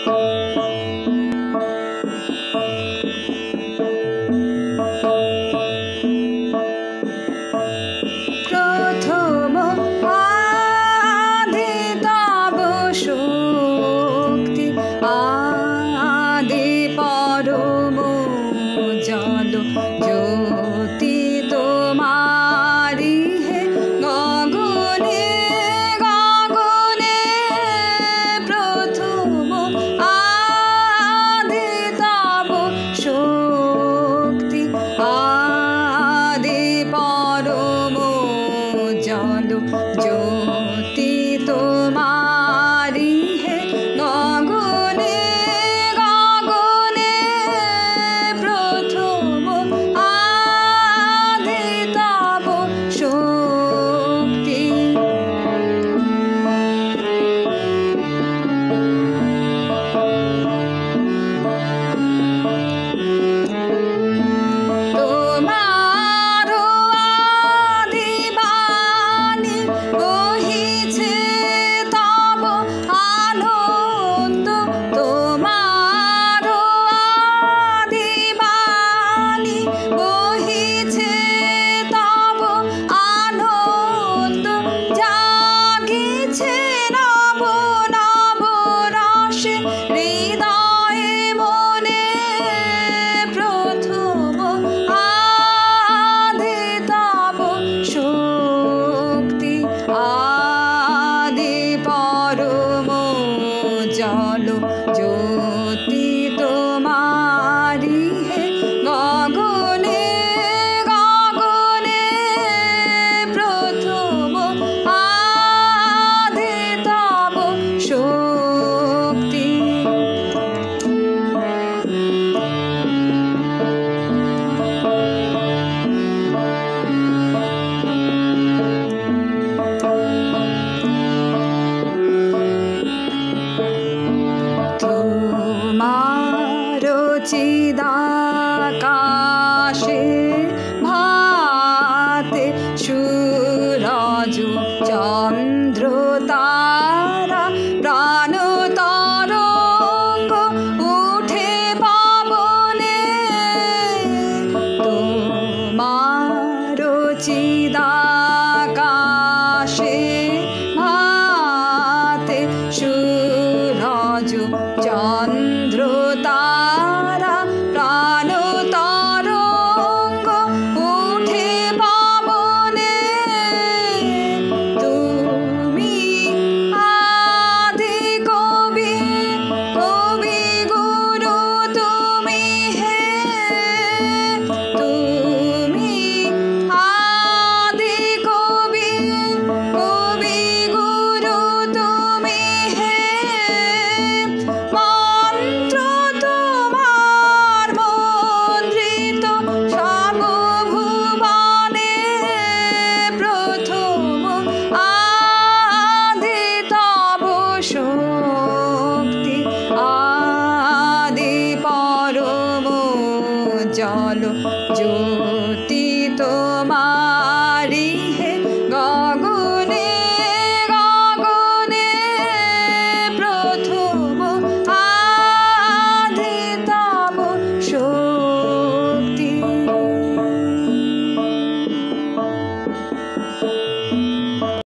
প্রথম আদি তব শক্তি, আদি পরম জল জ্যোতি তোমারি হে গগনে গগনে। প্রথম আদি তব শক্তি, আদি পরম জল জ্যোতি তোমারি হে গগনে গগনে। প্রথম আদি তব শক্তি। তোমারো আদি বাণী বহিছে তব আনন্দ, তোমারো আদি বাণী বহিছে তব আনন্দ। জাগিছে নব নব রসে হৃদয়ে মনে। প্রথম আদি তব শক্তি, আদি পরম জল জ্যোতি তোমারি হে গগনে গগনে। প্রথম আদি তব শক্তি। তোমার চিদাকাশে ভাতে সূরজ চন্দ্র তারা।